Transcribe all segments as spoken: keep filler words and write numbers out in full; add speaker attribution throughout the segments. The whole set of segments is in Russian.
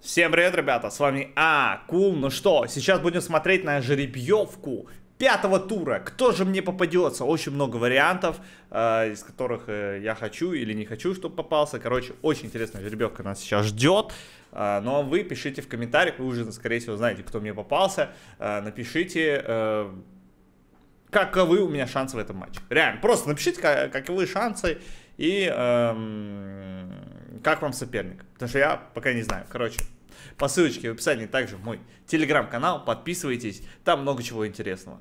Speaker 1: Всем привет, ребята, с вами Акул. Ну что, сейчас будем смотреть на жеребьевку пятого тура. Кто же мне попадется? Очень много вариантов, э, из которых э, я хочу или не хочу, чтобы попался. Короче, очень интересная жеребьевка нас сейчас ждет. Э, но вы пишите в комментариях, вы уже, скорее всего, знаете, кто мне попался. Э, напишите, э, каковы у меня шансы в этом матче. Реально, просто напишите, как, каковы шансы и э, как вам соперник. Потому что я пока не знаю. Короче. По ссылочке в описании также мой телеграм-канал, подписывайтесь, там много чего интересного.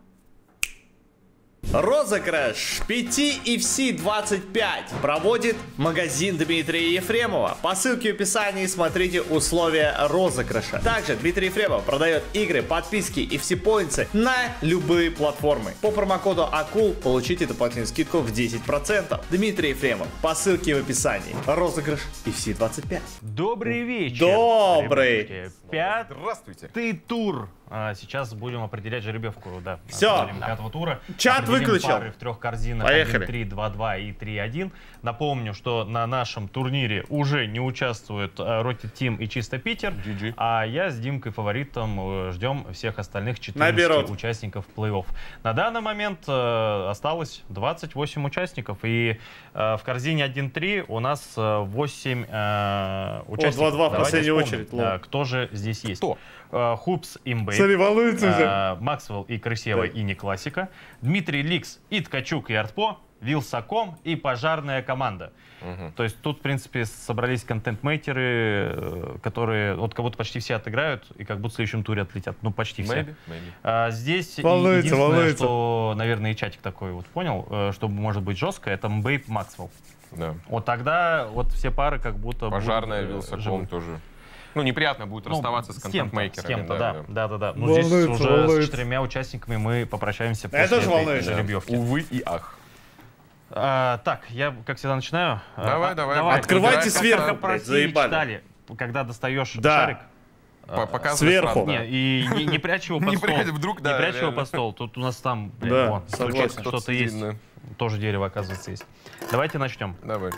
Speaker 1: Розыгрыш пять ай эф си двадцать пять проводит магазин Дмитрия Ефремова. По ссылке в описании смотрите условия розыгрыша. Также Дмитрий Ефремов продает игры, подписки и все поинты на любые платформы. По промокоду Акул получите дополнительную скидку в десять процентов. Дмитрий Ефремов по ссылке в описании. Розыгрыш ай эф си двадцать пять.
Speaker 2: Добрый вечер.
Speaker 1: Добрый.
Speaker 2: Пятый
Speaker 3: Здравствуйте.
Speaker 2: тур. А, сейчас будем определять жеребьевку, да.
Speaker 1: Все.
Speaker 2: Пятого тура.
Speaker 1: Чат
Speaker 2: Определим
Speaker 1: выключил.
Speaker 2: пары в трех корзинах.
Speaker 1: Поехали.
Speaker 2: один три, два два и три один. Напомню, что на нашем турнире уже не участвуют Rocket Team и Чисто Питер.
Speaker 3: джи джи.
Speaker 2: А я с Димкой фаворитом ждем всех остальных четырнадцати
Speaker 1: Наберут.
Speaker 2: участников плей-офф. На данный момент э, осталось двадцать восемь участников. И э, в корзине один три у нас э, восемь э, участников.
Speaker 1: два-два в
Speaker 2: Давайте
Speaker 1: последнюю
Speaker 2: вспомним,
Speaker 1: очередь, лол.
Speaker 2: э, кто же здесь есть.
Speaker 3: Кто?
Speaker 2: Хупс, Имбей,
Speaker 1: Смотри, волнуется уже.
Speaker 2: э, Максвелл и Крысева и не классика, Дмитрий Ликс и Ткачук и Артпо, Вилсаком и пожарная команда.
Speaker 3: Угу.
Speaker 2: То есть тут, в принципе, собрались контент-мейтеры, э, которые вот как будто почти все отыграют и как будто в следующем туре отлетят. Ну, почти все.
Speaker 3: Maybe, maybe.
Speaker 2: А, здесь
Speaker 1: Волнуется,
Speaker 2: единственное,
Speaker 1: волнуется.
Speaker 2: что, наверное, и чатик такой вот понял, э, что может быть жестко, это Мбейп Максвелл.
Speaker 3: Да.
Speaker 2: Вот тогда вот все пары как будто
Speaker 3: Пожарная,
Speaker 2: будут, э,
Speaker 3: Вилсаком
Speaker 2: живы.
Speaker 3: тоже. Ну, неприятно будет
Speaker 2: Ну,
Speaker 3: расставаться с
Speaker 2: кем-то,
Speaker 3: контент-мейкерами.
Speaker 2: С кем-то, да, да, да, да. Ну,
Speaker 1: Волнуется,
Speaker 2: здесь уже
Speaker 1: волнуется.
Speaker 2: с четырьмя участниками мы попрощаемся
Speaker 1: Я
Speaker 2: после
Speaker 1: тоже
Speaker 2: этой
Speaker 1: волнуюсь.
Speaker 2: жеребьевки.
Speaker 3: Увы и ах.
Speaker 2: А, так, я, как всегда, начинаю.
Speaker 3: Давай,
Speaker 2: А,
Speaker 3: давай.
Speaker 1: Открывайте
Speaker 3: Выбирай,
Speaker 1: сверху,
Speaker 3: как-
Speaker 2: Как про
Speaker 1: блядь,
Speaker 2: Россию
Speaker 1: заебали.
Speaker 2: читали, когда достаешь
Speaker 1: Да.
Speaker 2: шарик,
Speaker 3: По- показывай
Speaker 1: Сверху.
Speaker 3: сразу, да.
Speaker 2: не, и не, не прячь его под
Speaker 3: Не
Speaker 2: стол.
Speaker 3: прячь, вдруг, да,
Speaker 2: Не прячь его
Speaker 3: реально.
Speaker 2: под стол. Тут у нас там, блин,
Speaker 1: Да,
Speaker 2: вон,
Speaker 1: согласен.
Speaker 2: случайно
Speaker 3: Кто-то
Speaker 2: что-то
Speaker 3: сидит,
Speaker 2: есть.
Speaker 3: да.
Speaker 2: Тоже дерево, оказывается, есть. Давайте начнем.
Speaker 3: Давай.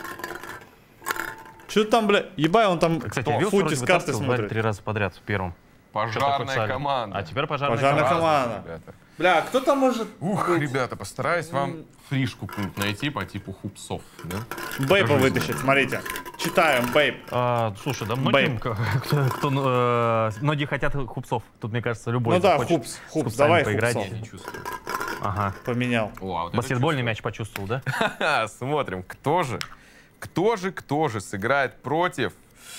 Speaker 1: Что там, бля? Ебай, он там
Speaker 2: Кстати,
Speaker 1: в
Speaker 2: Вилс
Speaker 1: футе
Speaker 2: вроде
Speaker 1: с карты
Speaker 2: вытаскивал, говорит, три
Speaker 1: смотрит.
Speaker 2: раза подряд в первом. Что-то
Speaker 3: Пожарная
Speaker 2: футсале.
Speaker 3: команда.
Speaker 2: А теперь пожарная,
Speaker 1: Пожарная
Speaker 2: команда.
Speaker 1: команда.
Speaker 3: Ребята.
Speaker 1: Бля, кто там может...
Speaker 3: Ух, ребята, постараюсь вам фришку какую-нибудь найти по типу хупсов. Да?
Speaker 1: Бейпа
Speaker 3: Покажи
Speaker 1: вытащить, смотрите. Читаем, Бейп.
Speaker 2: А, слушай, да многим, кто, кто, э, многие хотят хупсов. Тут, мне кажется, любой
Speaker 1: Ну да,
Speaker 2: захочет
Speaker 1: хупс,
Speaker 2: с
Speaker 1: хупс,
Speaker 2: хупсами
Speaker 1: давай
Speaker 2: поиграть.
Speaker 1: хупсов.
Speaker 3: Не чувствую.
Speaker 2: Ага.
Speaker 1: Поменял.
Speaker 3: О, а вот это
Speaker 2: Баскетбольный
Speaker 3: чувствую.
Speaker 2: мяч почувствовал, да?
Speaker 3: Ха-ха, смотрим, кто же, кто же, кто же сыграет против...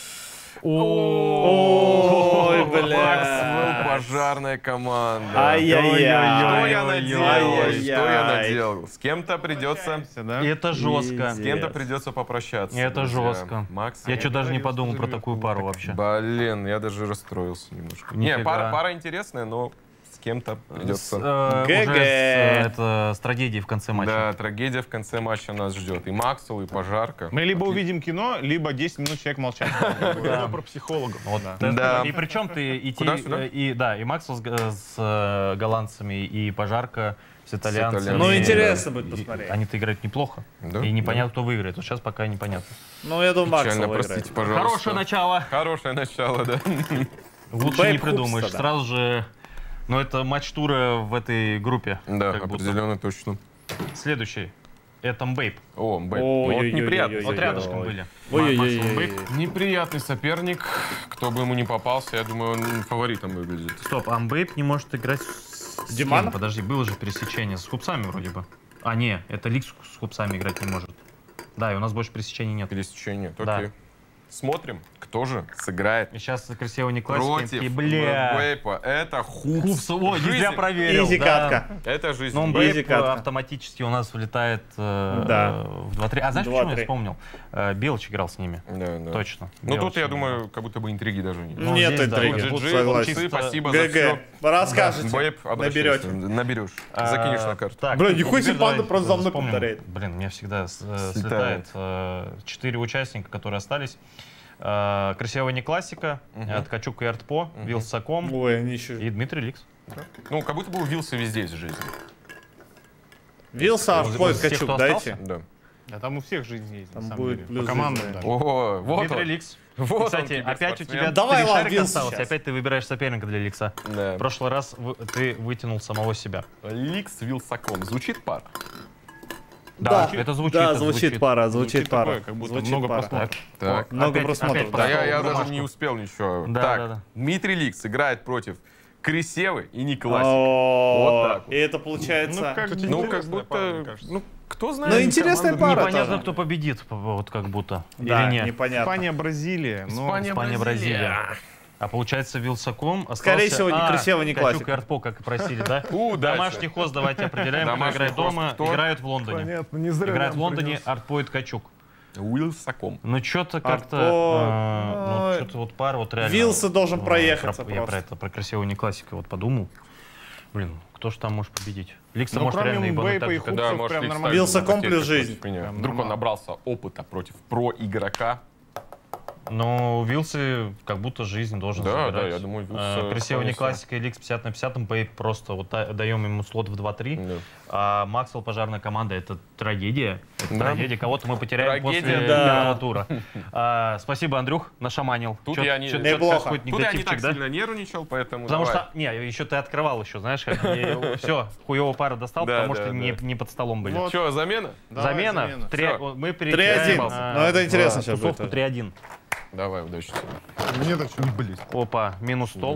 Speaker 1: Ой,
Speaker 3: Максвелл,
Speaker 1: бля.
Speaker 3: пожарная команда.
Speaker 1: Ай-яй-яй.
Speaker 3: Что я
Speaker 2: Ой-ой-ой.
Speaker 3: наделал?
Speaker 1: Ай-яй-яй.
Speaker 3: Что я наделал? С кем-то придется...
Speaker 2: И это жестко.
Speaker 3: С кем-то придется попрощаться.
Speaker 2: Это
Speaker 3: друзья.
Speaker 2: жестко.
Speaker 3: Макс,
Speaker 2: Я что даже не подумал про такую пару вообще.
Speaker 3: Блин, я даже расстроился немножко. Не,
Speaker 2: Нифига.
Speaker 3: пара, пара интересная, но с кем-то
Speaker 2: С,
Speaker 3: придется.
Speaker 2: э,
Speaker 1: ГГ.
Speaker 2: уже с, э, это, с трагедией в конце матча.
Speaker 3: Да, трагедия в конце матча нас ждет. И Максвелл, и пожарка.
Speaker 4: Мы либо увидим кино, либо десять минут человек молчать.
Speaker 2: Да.
Speaker 4: Про психологов.
Speaker 2: Вот
Speaker 4: Да.
Speaker 2: это-
Speaker 3: Да.
Speaker 2: И причем ты идти,
Speaker 3: Куда, сюда?
Speaker 2: э, и да, и Максвелл с, г- с, э, голландцами, и пожарка с итальянцами.
Speaker 3: итальянцами.
Speaker 1: Ну,
Speaker 3: И-
Speaker 1: интересно будет
Speaker 2: И-
Speaker 1: посмотреть.
Speaker 2: Они-то играют неплохо.
Speaker 3: Да?
Speaker 2: И непонятно, кто выиграет. Вот сейчас пока непонятно.
Speaker 1: Ну, я думаю, Макс
Speaker 3: Печально,
Speaker 1: выиграет.
Speaker 3: простите, пожалуйста.
Speaker 2: Хорошее начало.
Speaker 3: Хорошее начало, да.
Speaker 2: Лучше
Speaker 1: Бэйб
Speaker 2: не придумаешь.
Speaker 1: Хупс-то, да.
Speaker 2: Сразу же... Ну, это матч тура в этой группе.
Speaker 3: Да,
Speaker 2: как будто.
Speaker 3: определенно точно.
Speaker 2: Следующий. Это Мбейп.
Speaker 3: О, Бэйб.
Speaker 1: Ой,
Speaker 3: Вот
Speaker 1: ой, ой,
Speaker 3: неприятно.
Speaker 1: ой,
Speaker 2: Вот
Speaker 1: ой,
Speaker 2: рядышком
Speaker 1: ой.
Speaker 2: были.
Speaker 1: Ой-ой-ой.
Speaker 2: Максвелл, Мбейп.
Speaker 3: Неприятный соперник. Кто бы ему не попался, я думаю, он фаворитом выглядит.
Speaker 2: Стоп, а Мбейп не может играть с... с
Speaker 1: Диманом?
Speaker 2: кем? Подожди, было же пересечение с хупсами вроде бы. А, не, это Ликс с хупсами играть не может. Да, и у нас больше пересечений нет.
Speaker 3: Пересечение.
Speaker 2: Да.
Speaker 3: Окей. Смотрим, кто же сыграет
Speaker 2: И сейчас красиво не классики,
Speaker 3: против
Speaker 2: такие, бля.
Speaker 3: Бэйпа. Это хупс.
Speaker 2: Хупс, ой, не зря
Speaker 3: Жизнь.
Speaker 2: проверил.
Speaker 1: Изи
Speaker 2: да.
Speaker 1: катка.
Speaker 3: Это жизнь.
Speaker 2: Ну,
Speaker 1: Изи
Speaker 2: Мбейп
Speaker 1: катка.
Speaker 2: автоматически у нас влетает э,
Speaker 1: Да.
Speaker 2: в два-три. А знаешь, почему
Speaker 1: два-три.
Speaker 2: я вспомнил? Э, Белыч играл с ними.
Speaker 3: Да, да.
Speaker 2: Точно.
Speaker 3: Ну тут,
Speaker 2: Белыч
Speaker 3: я
Speaker 2: играл.
Speaker 3: думаю, как будто бы интриги даже нет.
Speaker 2: Ну,
Speaker 1: Нет
Speaker 2: здесь, да,
Speaker 1: интриги,
Speaker 2: вот
Speaker 1: тут
Speaker 3: джи джи,
Speaker 1: согласен.
Speaker 3: хупсы, спасибо за
Speaker 1: ГГ.
Speaker 3: все.
Speaker 1: Расскажете.
Speaker 3: Бэйб,
Speaker 1: Наберете.
Speaker 3: обращайся. Наберешь.
Speaker 2: А,
Speaker 3: Закинешь на карту.
Speaker 2: так,
Speaker 1: Бля,
Speaker 2: ну,
Speaker 1: нихуя себе
Speaker 2: теперь
Speaker 1: панда
Speaker 2: давай
Speaker 1: просто за мной
Speaker 2: вспомним.
Speaker 1: повторяет.
Speaker 2: Блин, мне всегда с- э,
Speaker 3: Слетает.
Speaker 2: слетает. э, Четыре участника, которые остались. Э, Красивая не классика,
Speaker 3: Мгм.
Speaker 2: Ткачук и Артпо, Вилсаком
Speaker 1: Ой, они еще...
Speaker 2: и Дмитрий Ликс.
Speaker 3: Ну, как будто бы увился везде из жизни.
Speaker 1: Вилса,
Speaker 2: Вот
Speaker 1: входит
Speaker 2: из тех,
Speaker 1: Качук,
Speaker 2: кто
Speaker 1: дайте.
Speaker 3: Да.
Speaker 4: А там у всех жизнь есть,
Speaker 1: Там
Speaker 4: на самом
Speaker 1: будет
Speaker 4: деле.
Speaker 1: плюс
Speaker 4: По командам
Speaker 1: жизни.
Speaker 4: даже.
Speaker 3: О, вот
Speaker 2: Дмитрий
Speaker 3: он.
Speaker 2: Ликс.
Speaker 3: Вот
Speaker 2: Кстати,
Speaker 3: он,
Speaker 2: опять у тебя
Speaker 1: Давай,
Speaker 2: три
Speaker 1: ладно,
Speaker 2: шарика
Speaker 1: Вилс
Speaker 2: осталось,
Speaker 1: сейчас.
Speaker 2: опять ты выбираешь соперника для Ликса.
Speaker 3: Да.
Speaker 2: В прошлый раз вы- ты вытянул самого себя.
Speaker 3: Ликс с Вилсаком. Звучит пар?
Speaker 2: Да, это звучит.
Speaker 1: Да,
Speaker 2: это
Speaker 1: звучит пара, звучит
Speaker 4: Звучит
Speaker 1: пара.
Speaker 4: такое, как будто
Speaker 1: Звучит
Speaker 4: много
Speaker 1: пара.
Speaker 4: просмотров.
Speaker 3: Так.
Speaker 2: О,
Speaker 1: Много
Speaker 2: опять-
Speaker 1: просмотров,
Speaker 2: опять
Speaker 1: да.
Speaker 3: Да,
Speaker 2: поставил
Speaker 3: я, я
Speaker 2: бумажку.
Speaker 3: даже не успел ничего.
Speaker 2: Да,
Speaker 3: так,
Speaker 2: да, да.
Speaker 3: Дмитрий Ликс играет против Крисевы и Николасик.
Speaker 1: О,
Speaker 3: Вот так вот.
Speaker 1: И это
Speaker 4: Ну,
Speaker 1: получается...
Speaker 4: как
Speaker 3: Ну, как
Speaker 4: интересная пара, мне
Speaker 3: будто...
Speaker 4: кажется.
Speaker 3: Ну, кто знает.
Speaker 1: Ну, интересная
Speaker 3: команда
Speaker 1: пара
Speaker 2: Непонятно,
Speaker 1: тоже.
Speaker 2: кто победит, вот как будто.
Speaker 1: Да,
Speaker 2: Или нет.
Speaker 1: непонятно.
Speaker 4: Испания, Бразилия. Ну,
Speaker 3: Испания,
Speaker 2: Испания,
Speaker 3: Бразилия.
Speaker 2: Бразилия. А получается, Вилсаком остался...
Speaker 1: Скорее всего, не
Speaker 2: А,
Speaker 1: Красиво, не
Speaker 2: Качук
Speaker 1: классик.
Speaker 2: и Артпо, как и просили, да?
Speaker 3: Удачи.
Speaker 2: Домашний хост давайте определяем, кто
Speaker 3: Домашний
Speaker 2: играет
Speaker 3: хост
Speaker 2: дома.
Speaker 3: кто?
Speaker 2: Играют в Лондоне.
Speaker 4: понятно, не зря
Speaker 2: Играет в
Speaker 4: нам
Speaker 2: Лондоне
Speaker 4: принес.
Speaker 2: Артпо и Ткачук.
Speaker 3: Уилсаком.
Speaker 2: Ну, что-то как-то...
Speaker 1: Артпо,
Speaker 2: а,
Speaker 1: ой.
Speaker 2: ну, что-то вот пара вот реально...
Speaker 1: Вилса должен
Speaker 2: а,
Speaker 1: проехаться
Speaker 2: про- Я
Speaker 1: просто.
Speaker 2: про это, про красивого не классика вот подумал. Блин, кто ж там может победить? Ликса
Speaker 4: Ну,
Speaker 2: может
Speaker 4: кроме
Speaker 2: реально ебануть
Speaker 4: Мбэппе
Speaker 2: так
Speaker 4: и
Speaker 2: же, как-
Speaker 4: Хукса,
Speaker 3: Да, может,
Speaker 4: прям
Speaker 3: Ликс
Speaker 4: нормально.
Speaker 3: ставит
Speaker 1: Вилсаком
Speaker 3: на
Speaker 1: плюс
Speaker 3: против
Speaker 1: жизнь.
Speaker 3: меня.
Speaker 4: Прям
Speaker 3: Вдруг он
Speaker 4: нормально.
Speaker 3: набрался опыта против про-игрока.
Speaker 2: Но у Вилсы как будто жизнь должен
Speaker 3: Да,
Speaker 2: забирать.
Speaker 3: да, я думаю, Вилса
Speaker 2: А, Красиво не
Speaker 3: вполне
Speaker 2: классика, Ликс пятьдесят на пятьдесят, Мбэйп просто вот та- даем ему слот в два-три.
Speaker 3: Да.
Speaker 2: А Максвелл пожарная команда — это трагедия. Это
Speaker 3: Да.
Speaker 2: трагедия. Кого-то мы потеряем
Speaker 3: Трагедия,
Speaker 2: после
Speaker 1: да.
Speaker 2: первого тура. А, спасибо, Андрюх, нашаманил.
Speaker 3: Тут
Speaker 2: Чё-
Speaker 3: я не-
Speaker 2: чё- чё-то
Speaker 1: Неплохо.
Speaker 2: сейчас какой-то
Speaker 3: Тут я не
Speaker 2: негативчик,
Speaker 3: так
Speaker 2: да?
Speaker 3: сильно нервничал, поэтому
Speaker 2: Потому
Speaker 3: давай.
Speaker 2: что, не, еще ты открывал еще, знаешь, как все, хуевую пару достал,
Speaker 3: Да,
Speaker 2: потому
Speaker 3: да,
Speaker 2: что не,
Speaker 3: да.
Speaker 2: не под столом были.
Speaker 4: Вот.
Speaker 3: Че, замена?
Speaker 4: Давай,
Speaker 2: Замена,
Speaker 4: замена.
Speaker 2: Три-
Speaker 3: Всё.
Speaker 2: мы
Speaker 1: три
Speaker 2: переезжаем
Speaker 1: один.
Speaker 2: а,
Speaker 1: Ну, это интересно
Speaker 2: в
Speaker 1: сейчас
Speaker 2: тусовку
Speaker 1: будет.
Speaker 2: три один.
Speaker 3: Давай, удачи.
Speaker 4: Мне так что не близ.
Speaker 2: Опа, минус стол.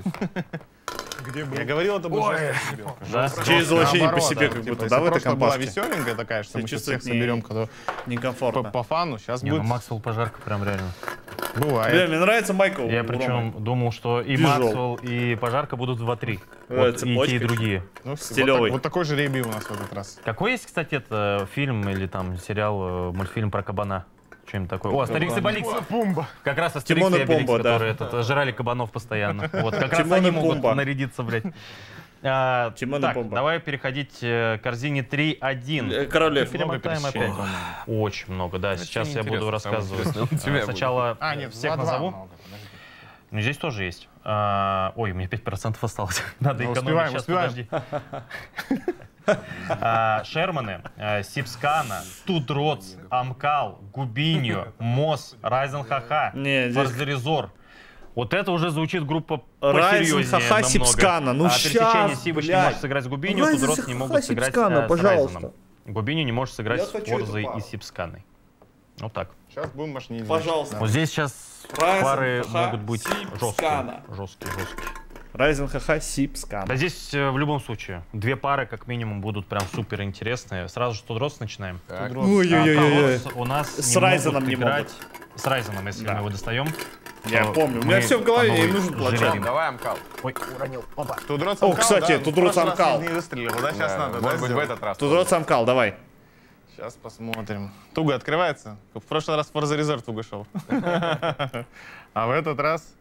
Speaker 4: Где был? Я говорил, это был жесткий
Speaker 2: Да.
Speaker 1: Через очень по
Speaker 4: Наоборот,
Speaker 1: себе,
Speaker 4: да.
Speaker 1: как
Speaker 4: Типа,
Speaker 1: будто,
Speaker 4: если
Speaker 1: да, в этой
Speaker 4: прошлое была
Speaker 1: компашке.
Speaker 4: веселенькая такая, что
Speaker 1: Ты
Speaker 4: мы сейчас
Speaker 1: чувствуешь,
Speaker 4: всех
Speaker 1: не-
Speaker 4: соберем когда по,
Speaker 1: Некомфортно.
Speaker 4: по фану. Сейчас
Speaker 2: Не, ну
Speaker 4: будет.
Speaker 2: Максвелл пожарка прям реально.
Speaker 4: Бывает.
Speaker 1: Бля, мне нравится Майкл.
Speaker 2: Я
Speaker 1: у
Speaker 2: причем
Speaker 1: Ромы.
Speaker 2: думал, что и
Speaker 1: Бежал.
Speaker 2: Максвелл, и пожарка будут в два-три.
Speaker 1: Э,
Speaker 2: Вот, и те,
Speaker 1: цепочкой.
Speaker 2: и другие.
Speaker 4: Ну, всё,
Speaker 1: стилёвый.
Speaker 4: Вот, так- вот такой же ребий у нас в этот раз.
Speaker 2: Какой есть, кстати, это фильм или там сериал, э, мультфильм про кабана? Что-нибудь такое. О, Астерикс и Обеликс.
Speaker 4: Пумба.
Speaker 2: Как раз Астерикс
Speaker 1: Тимон
Speaker 2: и
Speaker 1: и
Speaker 2: Обеликс,
Speaker 1: Пумба, да.
Speaker 2: которые этот, жрали кабанов постоянно. Вот, как раз
Speaker 1: Тимон
Speaker 2: они
Speaker 1: и
Speaker 2: могут
Speaker 1: Пумба.
Speaker 2: нарядиться, блядь. А,
Speaker 1: Тимон и
Speaker 2: так,
Speaker 1: Пумба.
Speaker 2: давай переходить э, к корзине три один.
Speaker 1: Э, Король Лев.
Speaker 2: Перемотаем
Speaker 4: Много
Speaker 2: опять.
Speaker 4: пересечений,
Speaker 2: Очень много, да. Сейчас я буду
Speaker 3: неинтересно, самое
Speaker 2: рассказывать.
Speaker 3: интересное у тебя
Speaker 2: А,
Speaker 3: будет.
Speaker 2: Сначала
Speaker 4: А, нет,
Speaker 2: всех
Speaker 4: два-два
Speaker 2: назову.
Speaker 4: много, подожди.
Speaker 2: Ну, здесь тоже есть. А, ой, у меня пять процентов осталось. Надо
Speaker 4: Ну,
Speaker 2: экономить.
Speaker 4: успеваем,
Speaker 2: Сейчас,
Speaker 4: успеваем.
Speaker 2: подожди. А, Шерманы, а, Сипскана, Тудроц, Амкал, Губиньо, Мос, Райзен Хаха,
Speaker 1: Не, здесь-
Speaker 2: Фарзеризор. Вот это уже звучит группа
Speaker 1: Райзен
Speaker 2: посерьезнее
Speaker 1: Хаха,
Speaker 2: намного.
Speaker 1: Сипскана. Ну
Speaker 2: а,
Speaker 1: щас,
Speaker 2: пересечение Сибыч не
Speaker 1: блядь.
Speaker 2: может сыграть с Губиньо,
Speaker 1: Райзен
Speaker 2: Тудроц не
Speaker 1: Хаха,
Speaker 2: могут сыграть
Speaker 1: Сипскана,
Speaker 2: а, с
Speaker 1: пожалуйста.
Speaker 2: Райзеном. Губиньо не может сыграть
Speaker 1: Я
Speaker 2: с
Speaker 1: хочу эту
Speaker 2: Форзой
Speaker 1: пару.
Speaker 2: и Сипсканой. Вот так.
Speaker 4: Сейчас будем машинить.
Speaker 1: Пожалуйста.
Speaker 2: Вот здесь сейчас
Speaker 1: Райзен
Speaker 2: пары
Speaker 1: Хаха,
Speaker 2: могут быть
Speaker 1: Сипскана.
Speaker 2: жесткие. Жесткие, жесткие.
Speaker 1: Райзен Хаха, Сипскан.
Speaker 2: Да здесь э, в любом случае две пары как минимум будут прям супер интересные. Сразу же Тудроц начинаем.
Speaker 3: Так.
Speaker 1: Ой-ой-ой.
Speaker 2: А Тудроц у нас
Speaker 1: С
Speaker 2: не
Speaker 1: Райзеном
Speaker 2: могут
Speaker 1: не
Speaker 2: играть. С Райзеном, если
Speaker 1: Да.
Speaker 2: мы его достаем.
Speaker 1: Я
Speaker 2: то
Speaker 1: помню. У меня
Speaker 2: мы
Speaker 1: все в голове,
Speaker 2: по
Speaker 1: мне
Speaker 2: новой
Speaker 1: нужен
Speaker 2: жребий.
Speaker 1: планшет.
Speaker 3: Давай, Амкал.
Speaker 2: Ой, уронил. Опа.
Speaker 4: Тудроц
Speaker 1: О,
Speaker 4: Амкал,
Speaker 1: кстати,
Speaker 4: да?
Speaker 1: Тудроц
Speaker 4: В прошлый раз
Speaker 1: Амкал.
Speaker 4: не выстрелил, да? Сейчас
Speaker 3: Да,
Speaker 4: надо, да,
Speaker 3: Может быть, в
Speaker 4: сделать?
Speaker 3: этот раз.
Speaker 1: Тут рот Самкал, давай.
Speaker 4: Сейчас посмотрим. Туго открывается. В прошлый раз Forza Resort туго шел. А в этот раз...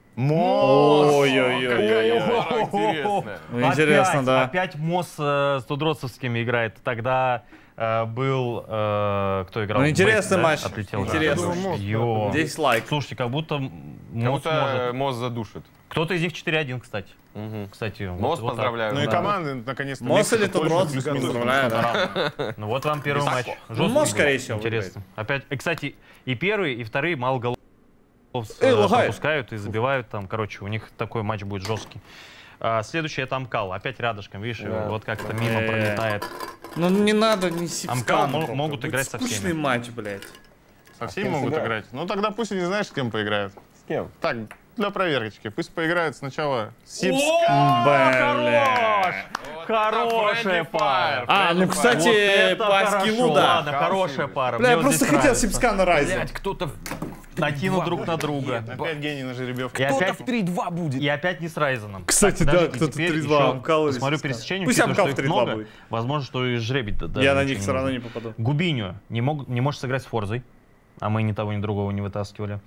Speaker 4: Мо!
Speaker 1: Ой-ой-ой.
Speaker 3: Какая пара интересная.
Speaker 1: Ну, интересно,
Speaker 2: Опять-
Speaker 1: да.
Speaker 2: Опять Мос э, с Тудроцовскими играет. Тогда э, был... э, кто играл?
Speaker 1: Ну, интересный
Speaker 2: Бейт, да?
Speaker 1: матч.
Speaker 2: Отлетел.
Speaker 1: Интересно.
Speaker 2: Да. Ё.
Speaker 1: Здесь лайк.
Speaker 2: Слушайте, как будто
Speaker 3: Как
Speaker 2: Мос
Speaker 3: будто
Speaker 2: может...
Speaker 3: Моз задушит.
Speaker 2: Кто-то из них четыре один, кстати.
Speaker 3: Мгм.
Speaker 2: Кстати, вот-
Speaker 3: Моз,
Speaker 2: вот так.
Speaker 3: поздравляю.
Speaker 4: Ну и
Speaker 2: Да.
Speaker 4: команды, наконец-то.
Speaker 1: Мос или
Speaker 4: Мексика точно
Speaker 1: Тудроц?
Speaker 4: плюс-минус
Speaker 1: Поздравляю, да.
Speaker 4: равно.
Speaker 2: Ну вот вам первый
Speaker 3: Высоко.
Speaker 2: матч.
Speaker 1: Ну,
Speaker 2: Жесткий
Speaker 1: Мос,
Speaker 2: был.
Speaker 1: скорее всего,
Speaker 2: Интересно. Опять, и, кстати, и первый, и вторые мало голов
Speaker 1: Эй,
Speaker 2: э,
Speaker 1: лагает.
Speaker 2: пропускают и забивают там. Короче, у них такой матч будет жесткий. А, следующий это Амкал. Опять рядышком, видишь,
Speaker 3: Да.
Speaker 2: вот как-то мимо
Speaker 1: Э.
Speaker 2: пролетает.
Speaker 1: Ну не надо, не Сипскан.
Speaker 2: Амкал мо-
Speaker 1: только.
Speaker 2: могут
Speaker 1: Будет
Speaker 2: играть со
Speaker 1: скучный
Speaker 2: всеми.
Speaker 1: матч, блядь.
Speaker 4: Со всеми
Speaker 3: кем
Speaker 4: могут
Speaker 3: сыграют?
Speaker 4: играть. Ну тогда пусть они, знаешь, с кем поиграют.
Speaker 3: С кем?
Speaker 4: Так, для проверочки. Пусть поиграют сначала Сипс.
Speaker 1: Бля.
Speaker 2: Хорошая пара.
Speaker 1: А, ну, кстати,
Speaker 2: Вот это
Speaker 1: по
Speaker 2: хорошо.
Speaker 1: скиллу, да.
Speaker 2: Ладно, хорошая пара.
Speaker 1: Бля,
Speaker 2: Мне
Speaker 1: я
Speaker 2: вот
Speaker 1: просто
Speaker 2: здесь
Speaker 1: хотел
Speaker 2: нравится.
Speaker 1: Сипскана Райзен.
Speaker 3: Блять, кто-то
Speaker 2: Накинул друг на друга.
Speaker 4: Опять гений на жеребьевке.
Speaker 2: И опять,
Speaker 3: три-два будет.
Speaker 2: и опять не с Райзеном.
Speaker 1: Кстати,
Speaker 2: Так,
Speaker 1: да,
Speaker 2: подождите,
Speaker 1: кто-то
Speaker 2: теперь
Speaker 1: три-два,
Speaker 2: еще
Speaker 1: Амкал или
Speaker 2: Посмотрю
Speaker 1: Сипскан.
Speaker 2: пересечение,
Speaker 1: Пусть
Speaker 2: учитывая,
Speaker 1: Амкал
Speaker 2: что их
Speaker 1: три-два
Speaker 2: много.
Speaker 1: будет.
Speaker 2: Возможно, что и жребий да, даже
Speaker 1: Я на
Speaker 2: ничего
Speaker 1: них
Speaker 2: не
Speaker 1: все равно
Speaker 2: может.
Speaker 1: не попаду.
Speaker 2: Губиньо не, мог, не может сыграть с Форзой, а мы ни того, ни другого не вытаскивали.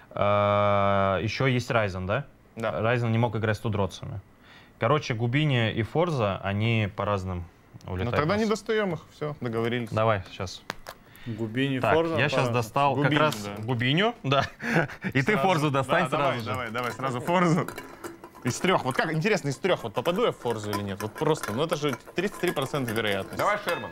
Speaker 2: А, еще есть Райзен, да?
Speaker 4: Да.
Speaker 2: Райзен не мог играть с Тудроцами. Короче, Губиньо и Форза, они по разным улетают.
Speaker 4: Ну тогда
Speaker 2: у нас.
Speaker 4: не достаем их. Все, договорились.
Speaker 2: Давай, сейчас.
Speaker 1: Губини
Speaker 2: Так,
Speaker 1: Форза.
Speaker 2: я сейчас
Speaker 1: пара.
Speaker 2: достал как
Speaker 4: Губиньо,
Speaker 2: раз
Speaker 4: да.
Speaker 2: Губиньо, да. И ты
Speaker 4: Сразу.
Speaker 2: Форзу достань
Speaker 4: Да,
Speaker 2: сразу
Speaker 4: давай,
Speaker 2: же.
Speaker 4: Давай, давай, сразу Форзу. Из трех. Вот как, интересно, из трех, вот попаду я в Форзу или нет? Вот просто, ну это же тридцать три процента вероятности.
Speaker 3: Давай Шерман.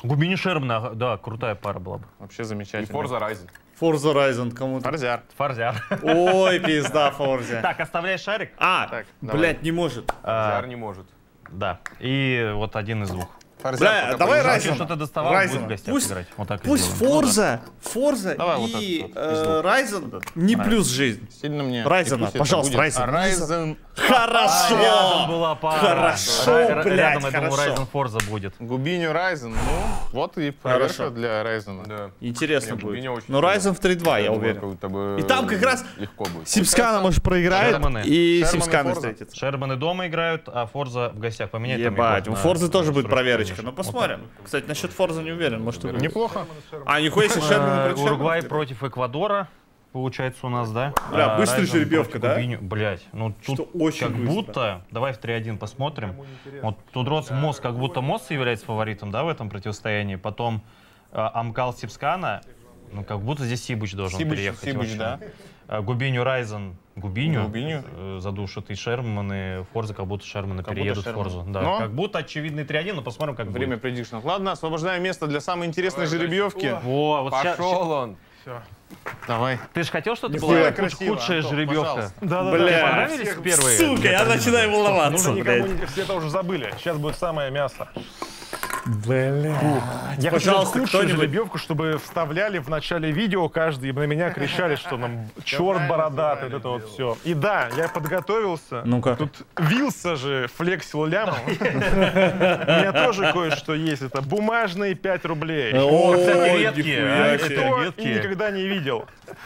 Speaker 2: Губини Шермана, да, крутая пара была бы.
Speaker 4: Вообще
Speaker 3: И
Speaker 4: замечательно.
Speaker 3: Forza Horizon.
Speaker 1: Forza Horizon кому-то.
Speaker 4: Форзяр.
Speaker 2: Форзяр.
Speaker 1: Ой, пизда, Форзе.
Speaker 2: Так, оставляешь шарик?
Speaker 1: А,
Speaker 4: Так, давай.
Speaker 1: блядь, не может.
Speaker 2: А,
Speaker 3: Forza не может.
Speaker 2: Да. И вот один из двух.
Speaker 1: Бля, давай
Speaker 2: Значит,
Speaker 1: Райзен.
Speaker 2: что ты доставал,
Speaker 1: Райзен.
Speaker 2: будет в гостях
Speaker 1: Пусть-
Speaker 2: играть. Вот так и
Speaker 1: Пусть
Speaker 2: сделаем.
Speaker 1: Форза, Форза
Speaker 4: Давай вот
Speaker 1: и
Speaker 4: этот вот, из
Speaker 1: э,
Speaker 4: двух.
Speaker 1: Райзен не плюс жизнь.
Speaker 4: Сильно мне.
Speaker 1: Райзена,
Speaker 4: и пусть это
Speaker 1: пожалуйста,
Speaker 4: будет
Speaker 1: Райзен.
Speaker 4: Райзен.
Speaker 1: Хорошо!
Speaker 2: Рядом была пара.
Speaker 1: Хорошо,
Speaker 2: Ра-
Speaker 1: блядь,
Speaker 2: Рядом, я думаю,
Speaker 1: хорошо.
Speaker 2: Райзен Форза будет.
Speaker 4: Губиню Райзен. Ну, вот и
Speaker 1: Хорошо.
Speaker 4: проверка для Райзена.
Speaker 3: Да.
Speaker 1: Интересно
Speaker 3: Не,
Speaker 1: будет.
Speaker 3: Губиня очень
Speaker 1: Но Райзен в три два, я
Speaker 3: думаю,
Speaker 1: уверен.
Speaker 3: как будто бы
Speaker 1: И там как раз
Speaker 3: легко будет.
Speaker 1: Симскана, может, проиграет,
Speaker 2: Шерманы.
Speaker 1: и
Speaker 4: Шерманы,
Speaker 1: Симскана
Speaker 4: Форза.
Speaker 1: встретится.
Speaker 2: Шерманы дома играют, а Форза в гостях. Поменять там
Speaker 1: Ебать,
Speaker 2: игрок
Speaker 1: у
Speaker 2: на-
Speaker 1: Форзы тоже будет
Speaker 2: срочно,
Speaker 1: проверочка,
Speaker 2: конечно.
Speaker 1: но посмотрим. Кстати, насчет Форза не уверен, может, и будет.
Speaker 4: Неплохо.
Speaker 1: А, нихуя себе, Шерман
Speaker 2: Э,
Speaker 1: против Шермана?
Speaker 2: Уругвай против Эквадора. Получается у нас, да?
Speaker 1: Бля,
Speaker 2: А,
Speaker 1: быстрая
Speaker 2: Райзен
Speaker 1: жеребьевка,
Speaker 2: против
Speaker 1: да?
Speaker 2: Губиню. Блять, ну тут
Speaker 1: Что очень
Speaker 2: как
Speaker 1: быстро.
Speaker 2: будто, давай в три один посмотрим. Вот тут Рос Мос, как будто Мос является фаворитом, да, в этом противостоянии. Потом э, Амкал Сипскана, ну как будто здесь Сибыч должен
Speaker 4: Сибыч,
Speaker 2: приехать.
Speaker 4: Сибыч,
Speaker 2: в общем.
Speaker 4: да.
Speaker 2: Э, Губиню Райзен, Губиню,
Speaker 4: Губиню.
Speaker 2: э, задушат, и Шерманы, Форза, как будто Шерманы
Speaker 4: Как будто
Speaker 2: переедут в
Speaker 4: Шерманы.
Speaker 2: Форзу. Да,
Speaker 4: Но-
Speaker 2: как будто очевидный три один, но посмотрим, как
Speaker 4: Время
Speaker 2: будет.
Speaker 4: предикшенов. Ладно, освобождаем место для самой интересной жеребьевки.
Speaker 2: Во, вот ща-
Speaker 3: Пошел он.
Speaker 4: Давай.
Speaker 2: Ты же хотел, чтобы это
Speaker 4: Нихуя
Speaker 2: была
Speaker 4: красиво,
Speaker 2: худшая
Speaker 4: Антон,
Speaker 2: жеребьевка?
Speaker 4: пожалуйста.
Speaker 5: Да-да-да.
Speaker 1: Бля.
Speaker 2: Тебе понравились первые?
Speaker 1: Сука, я начинаю волноваться,
Speaker 5: Нужно никому
Speaker 1: блядь.
Speaker 5: не... Все это уже забыли. Сейчас будет самое мясо.
Speaker 1: Бля.
Speaker 5: Я
Speaker 1: Пожалуйста,
Speaker 5: хочу худшую
Speaker 1: кто-нибудь.
Speaker 5: жеребьевку, чтобы вставляли в начале видео каждый, и на меня кричали, что нам черт бородатый, вот это вот все. И да, я подготовился.
Speaker 1: Ну-ка.
Speaker 5: Тут Вилса же флексил лямом. У меня тоже кое-что есть. Это бумажные пять рублей.
Speaker 1: О,
Speaker 2: кстати, редкие,
Speaker 1: нихуя
Speaker 2: а,
Speaker 1: себе.
Speaker 2: это
Speaker 5: Кто и
Speaker 2: редкие.
Speaker 5: никогда не видел.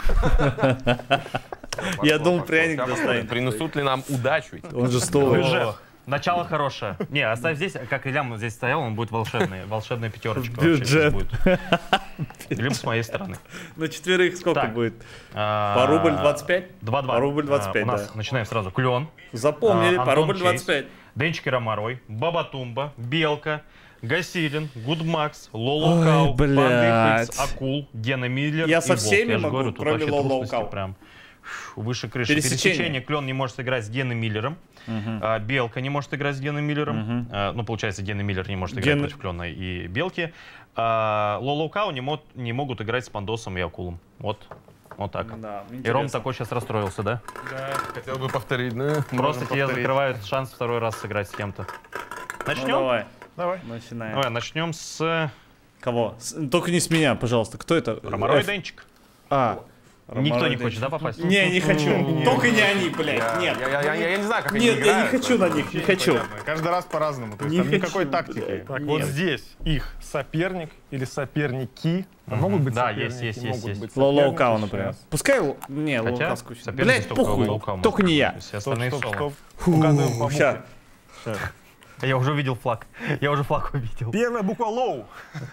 Speaker 1: Я думал,
Speaker 3: Пошло,
Speaker 1: пряник
Speaker 3: пошло.
Speaker 1: достанет.
Speaker 3: Принесут ли нам удачу?
Speaker 1: Он же стоит.
Speaker 2: О, начало хорошее. Не, оставь здесь, как Ильям здесь стоял, он будет волшебный. Волшебная пятерочка. вообще
Speaker 1: Бюджет.
Speaker 2: будет. Либо с моей стороны.
Speaker 1: На четверых сколько
Speaker 2: Так.
Speaker 1: будет?
Speaker 2: А,
Speaker 1: По рубль двадцать пять?
Speaker 2: два-два.
Speaker 1: По рубль двадцать пять,
Speaker 2: А, У нас
Speaker 1: да.
Speaker 2: начинаем сразу. Клен.
Speaker 1: Запомнили,
Speaker 2: А,
Speaker 1: по
Speaker 2: Антон
Speaker 1: рубль двадцать пять.
Speaker 2: Чейз, Денчик Ромарой, Бабатумба, Белка, Гасилин, Гудмакс, Лолокау,
Speaker 1: Ой, блядь.
Speaker 2: Пандыфикс, Акул, Гена Миллер
Speaker 1: Я
Speaker 2: и
Speaker 1: со
Speaker 2: Волк.
Speaker 1: всеми
Speaker 2: Я же
Speaker 1: могу,
Speaker 2: говорю, тут
Speaker 1: кроме
Speaker 2: вообще
Speaker 1: Лолокау.
Speaker 2: трусности прям фу, выше крыши.
Speaker 1: Пересечение.
Speaker 2: Пересечение. Клен не может играть с Геной Миллером. А, Белка не может играть с Геной Миллером. А, ну, получается, Гена Миллер не может играть
Speaker 1: Ген-
Speaker 2: против Клена и Белки. А, Лолокау не, мо- не могут играть с Пандосом и Акулом. Вот. Вот так.
Speaker 1: Да,
Speaker 2: И Ром
Speaker 1: интересно.
Speaker 2: такой сейчас расстроился, да?
Speaker 3: Хотел бы повторить, да?
Speaker 2: Просто тебе
Speaker 4: повторить.
Speaker 2: закрывают шанс второй раз сыграть с кем-то.
Speaker 1: Ну
Speaker 2: Начнем?
Speaker 1: давай,
Speaker 5: Давай.
Speaker 1: начинаем.
Speaker 2: Давай, начнем с
Speaker 1: Кого? С- Только не с меня, пожалуйста. Кто это?
Speaker 2: Ромарой
Speaker 1: Эф.
Speaker 2: Денчик.
Speaker 1: А.
Speaker 2: Никто не
Speaker 1: Ромарой
Speaker 2: хочет, да, попасть?
Speaker 1: Не, не хочу. Только не они, блядь. Нет.
Speaker 3: Я, я, я, я не знаю, как они
Speaker 1: Нет, я не
Speaker 3: играют.
Speaker 1: хочу на них, не хочу.
Speaker 4: Каждый раз по-разному. То есть
Speaker 1: Не
Speaker 4: там никакой
Speaker 1: хочу,
Speaker 4: тактики.
Speaker 1: блядь.
Speaker 5: Так,
Speaker 1: Нет.
Speaker 5: вот здесь их соперник или соперники. А могут быть
Speaker 2: Да,
Speaker 5: соперники,
Speaker 2: есть, есть,
Speaker 5: могут
Speaker 2: есть, есть.
Speaker 5: быть
Speaker 1: Лолокау,
Speaker 5: соперники.
Speaker 1: например.
Speaker 5: Сейчас.
Speaker 1: Пускай... Л- Не,
Speaker 2: Хотя,
Speaker 1: Лолокау скучно.
Speaker 2: соперник
Speaker 1: Блядь,
Speaker 2: только
Speaker 1: похуй.
Speaker 2: Лолокау
Speaker 1: Только не я.
Speaker 2: Все
Speaker 5: Стоп,
Speaker 2: остальные
Speaker 5: стоп,
Speaker 2: соло.
Speaker 5: стоп.
Speaker 1: Фу,
Speaker 5: Угадываем по
Speaker 1: ща.
Speaker 5: букве.
Speaker 2: Я уже увидел флаг. Я уже флаг увидел.
Speaker 5: Первая буква лоу.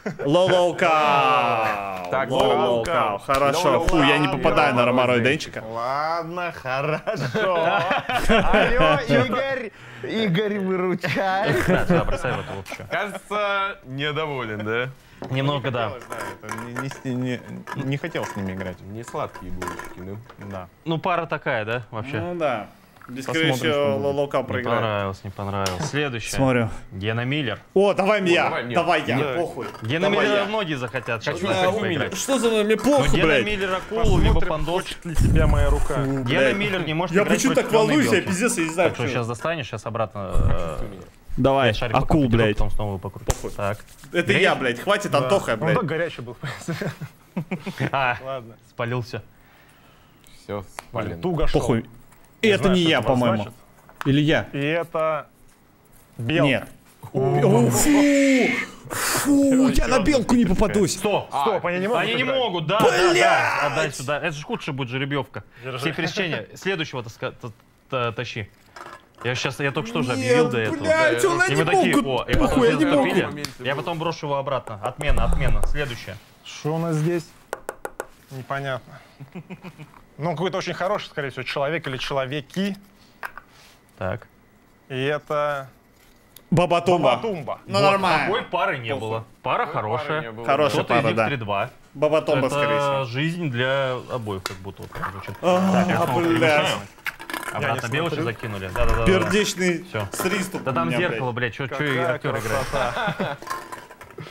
Speaker 1: Лолокау.
Speaker 3: Так,
Speaker 1: Лолокау. Хорошо. Фу, я не попадаю на Ромарой Денчика.
Speaker 4: Ладно, хорошо. Алло, Игорь. Игорь, выручай.
Speaker 2: Да, да, представь это вообще.
Speaker 3: Кажется, недоволен, да?
Speaker 2: Немного, да.
Speaker 4: Это не, не с- не- не хотел с ними играть.
Speaker 3: Не сладкие булочки, ну.
Speaker 4: Да.
Speaker 2: Ну, пара такая, да, вообще?
Speaker 1: Ну да. Здесь,
Speaker 4: Посмотрим,
Speaker 1: скорее
Speaker 4: что
Speaker 1: всего,
Speaker 4: будет.
Speaker 1: Лолокау
Speaker 2: Не
Speaker 1: проиграет.
Speaker 2: понравилось, не понравилось. Следующее.
Speaker 1: Смотрю.
Speaker 2: Гена Миллер.
Speaker 1: О, давай я.
Speaker 3: давай, нет.
Speaker 1: Давай я.
Speaker 5: Нет.
Speaker 1: Похуй.
Speaker 2: Гена
Speaker 1: Давай
Speaker 2: Миллера
Speaker 1: я.
Speaker 2: многие захотят. сейчас
Speaker 3: Хочу
Speaker 2: захотят
Speaker 3: на
Speaker 2: поиграть.
Speaker 1: Что за мной? Мне
Speaker 2: Ну,
Speaker 1: плохо,
Speaker 2: Гена
Speaker 1: блядь.
Speaker 2: Миллер Акул, либо
Speaker 5: Посмотрим,
Speaker 2: Пандос.
Speaker 5: хочет ли тебя моя рука.
Speaker 2: Гена
Speaker 1: Блядь.
Speaker 2: Миллер не может
Speaker 1: Я
Speaker 2: играть
Speaker 1: почему
Speaker 2: против
Speaker 1: так волнуюсь, я
Speaker 2: Белки.
Speaker 1: пиздец, я не знаю,
Speaker 2: Так что
Speaker 1: что.
Speaker 2: сейчас достанешь, сейчас обратно э,
Speaker 1: Давай,
Speaker 2: пять шарик
Speaker 1: акул,
Speaker 2: покрутишь,
Speaker 1: блядь.
Speaker 2: потом снова покрутишь.
Speaker 1: Похуй.
Speaker 2: Так.
Speaker 1: Это
Speaker 2: Гречка?
Speaker 1: я, блядь. Хватит Антоха,
Speaker 5: Он
Speaker 1: блядь.
Speaker 5: так горячий был, в принципе.
Speaker 2: А,
Speaker 5: Ладно.
Speaker 2: спалился.
Speaker 3: Все, спален.
Speaker 5: Туго шел.
Speaker 1: Похуй. И это
Speaker 5: знаю,
Speaker 1: не
Speaker 5: что
Speaker 1: я,
Speaker 5: это
Speaker 1: по-моему.
Speaker 5: значит.
Speaker 1: Или я?
Speaker 5: И это белка.
Speaker 1: Нет. О, фу! Фу, я на белку не попадусь.
Speaker 2: Стоп!
Speaker 5: Стоп, они не могут
Speaker 2: Они не
Speaker 5: играть.
Speaker 2: могут, да, да, да. Отдай сюда. Это же худшая будет жеребьевка.
Speaker 5: Держи.
Speaker 2: Все пересечения. Следующего таска- та- та- тащи. Я сейчас, я только что же объявил до этого.
Speaker 1: блядь, он
Speaker 2: И
Speaker 1: они
Speaker 2: мы такие,
Speaker 1: могут.
Speaker 2: о, и потом
Speaker 1: Похуй,
Speaker 2: все
Speaker 1: они могут.
Speaker 2: заступили. Я потом брошу его обратно. Отмена, отмена. Следующее.
Speaker 5: Что у нас здесь? Непонятно. Ну, какой-то очень хороший, скорее всего, человек или человеки.
Speaker 2: Так.
Speaker 5: И это
Speaker 1: Бабатумба.
Speaker 5: Бабатумба.
Speaker 1: Ну,
Speaker 2: Вот,
Speaker 1: нормально.
Speaker 2: Такой пары не было. Пара хорошая.
Speaker 1: Хорошая
Speaker 2: Кто-то из
Speaker 1: пара,
Speaker 2: них
Speaker 1: да.
Speaker 2: три-два.
Speaker 1: Бабатумба, скорее
Speaker 2: Это
Speaker 1: всего.
Speaker 2: жизнь для обоих, как будто. Вот так звучит.
Speaker 1: А,
Speaker 2: Так, я снова
Speaker 1: блядь.
Speaker 2: перемешаю.
Speaker 5: Я
Speaker 2: Обратно
Speaker 5: не
Speaker 2: белочи
Speaker 5: смотрю.
Speaker 2: закинули. Да-да-да.
Speaker 1: Пердечный
Speaker 2: Всё.
Speaker 1: приступ.
Speaker 2: Да
Speaker 1: у
Speaker 2: там
Speaker 1: меня,
Speaker 2: зеркало, блядь, что и
Speaker 5: Какая
Speaker 2: актер играет.
Speaker 5: красота.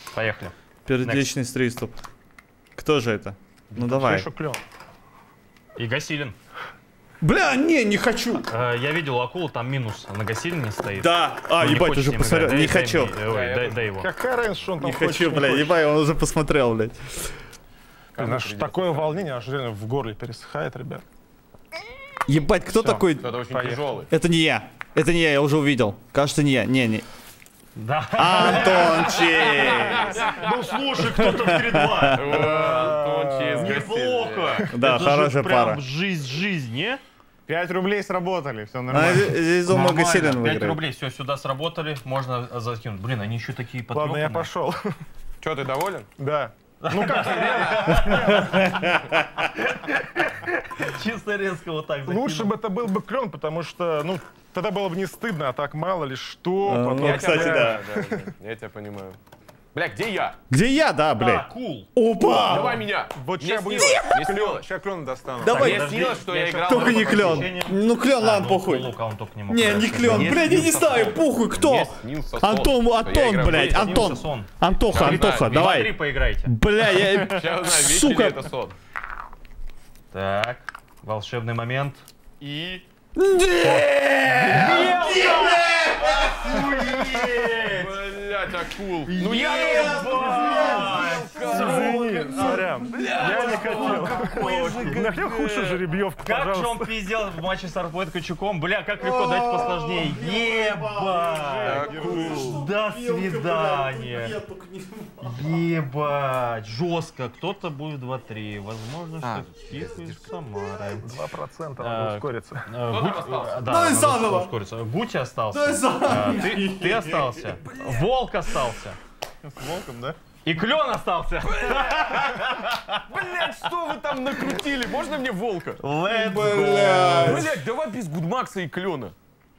Speaker 2: Поехали.
Speaker 1: Передечный приступ. Кто же это? Ну давай.
Speaker 5: Еще клен.
Speaker 2: И Гасилин.
Speaker 1: Бля, не, не хочу.
Speaker 2: Э, я видел акулу, там минус на Гасилине стоит.
Speaker 1: Да. А,
Speaker 2: Ну, не
Speaker 1: ебать,
Speaker 2: хочешь с
Speaker 1: уже
Speaker 2: ним
Speaker 1: посмотрел.
Speaker 2: играть?
Speaker 1: Не
Speaker 2: Дай- дай
Speaker 1: хочу.
Speaker 2: мне, ой,
Speaker 3: я
Speaker 2: дай,
Speaker 3: тоже.
Speaker 2: дай его.
Speaker 5: Какая разница, что он там
Speaker 1: Не
Speaker 5: хочет,
Speaker 1: хочу, бля,
Speaker 5: хочет.
Speaker 1: ебать, он уже посмотрел, блядь.
Speaker 5: Аж такое волнение, аж реально в горле пересыхает, ребят.
Speaker 1: Ебать, кто
Speaker 5: Всё.
Speaker 1: такой?
Speaker 3: Это очень
Speaker 5: Поехали.
Speaker 3: тяжелый.
Speaker 1: Это не я. Это не я, я уже увидел. Кажется, не я. Не, не.
Speaker 2: Да.
Speaker 1: Антончик.
Speaker 2: Ну слушай, кто-то в три-два.
Speaker 3: Неплохо.
Speaker 2: Неплохо.
Speaker 1: Да,
Speaker 2: Это
Speaker 1: хорошая
Speaker 2: же прям
Speaker 1: пара.
Speaker 2: жизнь, жизнь, не?
Speaker 4: пять рублей сработали, все
Speaker 1: А,
Speaker 4: нормально.
Speaker 1: здесь много
Speaker 2: Нормально.
Speaker 1: силен
Speaker 2: пять
Speaker 1: выиграет.
Speaker 2: рублей, все, сюда сработали, можно закинуть. Блин, они еще такие
Speaker 5: Ладно, я
Speaker 2: потрепанные.
Speaker 5: пошел.
Speaker 3: Че, ты доволен?
Speaker 5: Да. Ну как,
Speaker 2: Чисто резко вот так закинул.
Speaker 5: лучше бы это был бы клен, потому что, ну, тогда было бы не стыдно, а так мало ли что.
Speaker 1: А,
Speaker 5: потом,
Speaker 1: ну, кстати,
Speaker 5: бля,
Speaker 1: да.
Speaker 3: да. Я тебя понимаю. Бля, где я?
Speaker 1: Где я, да,
Speaker 2: Да,
Speaker 1: блядь?
Speaker 2: кул.
Speaker 1: Опа!
Speaker 3: Давай меня.
Speaker 5: Вот
Speaker 3: Мне
Speaker 5: сейчас будет
Speaker 3: снилось, мне снилось.
Speaker 4: Сейчас клен достану.
Speaker 1: Давай.
Speaker 3: Мне
Speaker 2: Подожди,
Speaker 3: снилось, что
Speaker 2: я
Speaker 3: я
Speaker 2: щас
Speaker 3: играл...
Speaker 1: Только
Speaker 3: на
Speaker 1: не клен.
Speaker 3: ощущение.
Speaker 1: Ну клен, ладно,
Speaker 2: ну,
Speaker 1: похуй.
Speaker 2: Лука он только не мог
Speaker 1: Не,
Speaker 2: играть.
Speaker 1: не клен,
Speaker 2: Мне
Speaker 1: блядь, я не
Speaker 2: снился
Speaker 1: знаю,
Speaker 2: сон.
Speaker 1: похуй, кто?
Speaker 3: Мне снился сон,
Speaker 1: Антон,
Speaker 3: что я
Speaker 1: Антон,
Speaker 3: играю в
Speaker 1: блядь,
Speaker 3: жизнь.
Speaker 1: Антон.
Speaker 2: Снился сон.
Speaker 1: Антоха,
Speaker 3: Я не знаю,
Speaker 1: Антоха,
Speaker 3: не
Speaker 1: давай.
Speaker 2: Смотри, поиграйте.
Speaker 1: Бля, я...
Speaker 3: Сейчас узнаю, вечер ли
Speaker 1: Сука.
Speaker 3: это сон.
Speaker 2: Так, волшебный момент.
Speaker 3: И... Блять, акул. Ну я
Speaker 5: Извини, сорян. Я не хотел. Нахрен худшую жеребьевку,
Speaker 2: Как же он
Speaker 5: пожалуйста.
Speaker 2: пиздел в матче с Арпоэт Качуком. Бля, как легко, дайте посложнее. Ебать. До свидания. Ебать. Жестко. Кто-то будет два-три. Возможно, что Тихо из Самары.
Speaker 5: Два процента
Speaker 2: Так.
Speaker 5: надо ускориться.
Speaker 2: Э,
Speaker 3: Кто
Speaker 2: Гу-
Speaker 3: там остался?
Speaker 2: э, Да,
Speaker 1: Давай
Speaker 2: надо
Speaker 1: заново.
Speaker 2: ускориться. Гути остался.
Speaker 1: Давай заново.
Speaker 2: Э, Ты ты остался. Волк остался.
Speaker 4: С волком, да?
Speaker 2: И Клен остался.
Speaker 3: Блять, что вы там накрутили? Можно мне волка?
Speaker 2: Let's go.
Speaker 1: Блядь.
Speaker 3: Блять, давай без Гудмакса и Клена.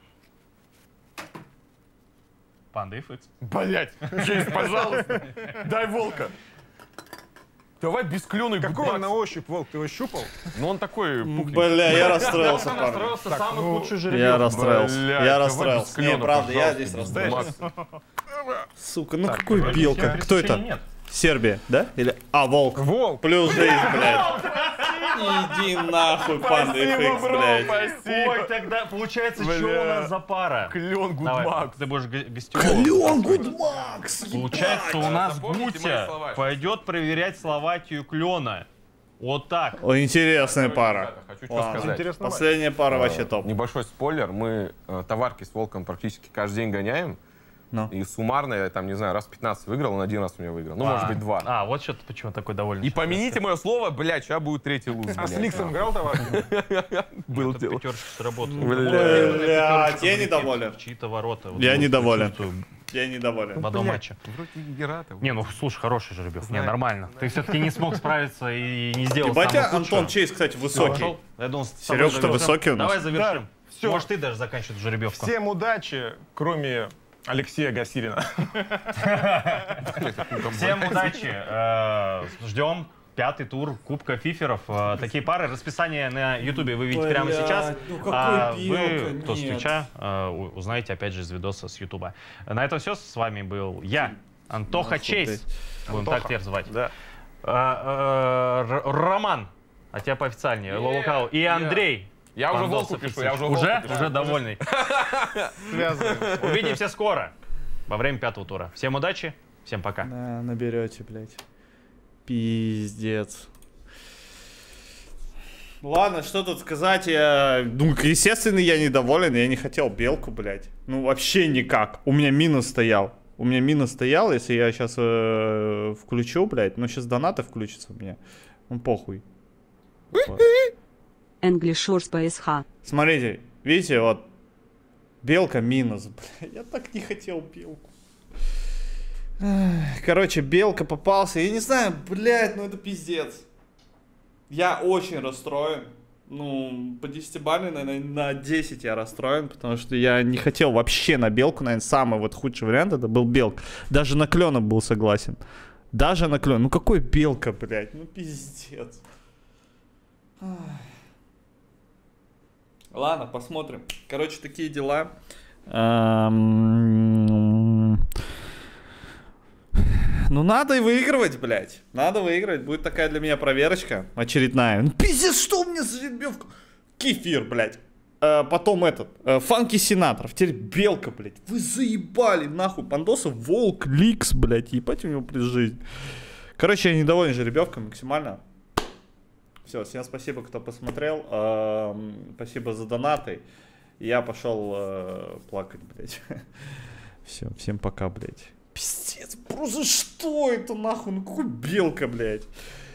Speaker 2: Панда эф икс.
Speaker 3: Блять, Джейс, пожалуйста, дай волка. Давай без Клена и
Speaker 4: Какой он на
Speaker 3: Гудмакса.
Speaker 4: ощупь, волк? Ты его щупал?
Speaker 3: Ну он такой пухленький.
Speaker 1: Бля, я расстроился,
Speaker 2: Он
Speaker 1: парень.
Speaker 2: настроился самый худший
Speaker 1: Я
Speaker 2: жеребец.
Speaker 1: расстроился.
Speaker 3: Блядь,
Speaker 1: Я
Speaker 3: давай
Speaker 1: расстроился.
Speaker 3: без
Speaker 1: Не,
Speaker 3: клёна,
Speaker 1: правда, я
Speaker 3: пожалуйста,
Speaker 1: здесь
Speaker 3: без
Speaker 1: расстроился.
Speaker 3: Гудмакса.
Speaker 1: Сука, ну какой белка? Кто
Speaker 2: Пересечения
Speaker 1: это?
Speaker 2: Нет.
Speaker 1: Сербия, да? Или... А, волк.
Speaker 4: Волк!
Speaker 1: Плюс жизнь, блядь. Иди нахуй, панда эф икс, блядь.
Speaker 2: Ой, тогда получается, что у нас за пара?
Speaker 3: Клен
Speaker 2: Давай,
Speaker 3: Гудмакс.
Speaker 2: ты будешь га- гостевым.
Speaker 1: Клен, Гудмакс!
Speaker 2: Получается, у нас
Speaker 3: Запомните мои
Speaker 2: Гутя
Speaker 3: слова.
Speaker 2: пойдет проверять Словакию Клена. Вот так.
Speaker 1: Ой, интересная пара.
Speaker 3: Ребята, хочу что
Speaker 1: Ладно.
Speaker 3: сказать.
Speaker 5: Интересно.
Speaker 1: Последняя пара вообще топ.
Speaker 3: Небольшой спойлер. Мы э, товарки с Волком практически каждый день гоняем.
Speaker 1: Ну.
Speaker 3: И суммарно я там, не знаю, раз пятнадцать выиграл, он один раз у меня выиграл. Ну, может быть, два.
Speaker 2: А, вот что ты почему такой довольный.
Speaker 3: И помяните мое слово, блядь, сейчас будет третий луз.
Speaker 4: А с
Speaker 3: блядь.
Speaker 4: Ликсом играл, товарищ?
Speaker 3: Был
Speaker 2: Это
Speaker 3: дело.
Speaker 2: пятерочка сработала.
Speaker 1: Блядь, я недоволен.
Speaker 2: В чьи-то ворота. Вот
Speaker 1: Я
Speaker 2: вот
Speaker 1: недоволен.
Speaker 2: чувствую
Speaker 1: Я недоволен.
Speaker 2: В одном матче.
Speaker 3: Вроде Герата.
Speaker 2: Не, ну слушай, хороший жеребец. Не,
Speaker 3: Знаю.
Speaker 2: нормально. Ты все-таки не смог справиться и не сделал
Speaker 1: Ебать,
Speaker 2: самое
Speaker 1: а Антон
Speaker 2: худшее.
Speaker 1: Чейз, кстати, высокий.
Speaker 2: Пошел. Я думал, с тобой
Speaker 1: Серег, что
Speaker 2: завершим.
Speaker 1: высокий у нас?
Speaker 2: Давай завершим.
Speaker 5: всё.
Speaker 2: Может, ты даже заканчивать жеребьевку.
Speaker 5: Всем удачи, кроме Алексея Гасилина.
Speaker 2: Всем удачи. Э, Ждем пятый тур Кубка Фиферов. Э, Такие пары. Расписание на Ютубе вы видите прямо
Speaker 1: Блядь,
Speaker 2: сейчас.
Speaker 1: ну какой
Speaker 2: А
Speaker 1: белка,
Speaker 2: вы, кто с
Speaker 1: нет.
Speaker 2: Твича, э, у- узнаете опять же из видоса с Ютуба. На этом все. С вами был я, Антоха
Speaker 1: Нахуй,
Speaker 2: Чейз.
Speaker 1: блядь.
Speaker 2: Будем
Speaker 5: Антоха.
Speaker 2: так теперь звать.
Speaker 5: Да.
Speaker 2: Э, э, Р- Роман. А тебя поофициальнее. Лолокал. И Андрей.
Speaker 3: Я уже
Speaker 2: Пандос
Speaker 3: волку пишу,
Speaker 2: офицер.
Speaker 3: я уже
Speaker 2: Уже?
Speaker 3: волку пишу.
Speaker 2: Уже довольный.
Speaker 4: Связываем.
Speaker 2: Увидимся скоро. Во время пятого тура. Всем удачи. Всем пока.
Speaker 1: Да, наберете, блядь. Пиздец. Ладно, что тут сказать, я... Ну, естественно, я недоволен, я не хотел белку, блядь. Ну, вообще никак. У меня минус стоял. У меня минус стоял, если я сейчас э, включу, блядь. Ну, сейчас донаты включатся у меня. Ну, похуй. Вот.
Speaker 6: English Shores пи эс эйч.
Speaker 1: Смотрите, видите, вот. Белка минус, блядь. Я так не хотел белку. Эх, короче, белка попался. Я не знаю, блядь, ну это пиздец. Я очень расстроен. Ну, по десятибалльной, наверное, на десять я расстроен, потому что я не хотел вообще на белку. Наверное, самый вот худший вариант это был белка. Даже на клена был согласен. Даже на клен. Ну какой белка, блядь? Ну пиздец. Ах. Ладно, посмотрим. Короче, такие дела. Эм, ну надо и выигрывать, блядь. Надо выигрывать. Будет такая для меня проверочка очередная. Ну пиздец, что у меня за жеребьевка? Кефир, блядь. А, потом этот. А, Фанки Сенаторов. Теперь Белка, блядь. Вы заебали, нахуй. Пандоса, Волк, Ликс, блядь. Ебать у него при жизни. Короче, я недоволен жеребьевкой максимально. Все, всем спасибо, кто посмотрел. А, спасибо за донаты. Я пошел а, плакать, блядь. Все, всем пока, блядь. Пиздец, просто что это нахуй? Ну какой Белка, блядь?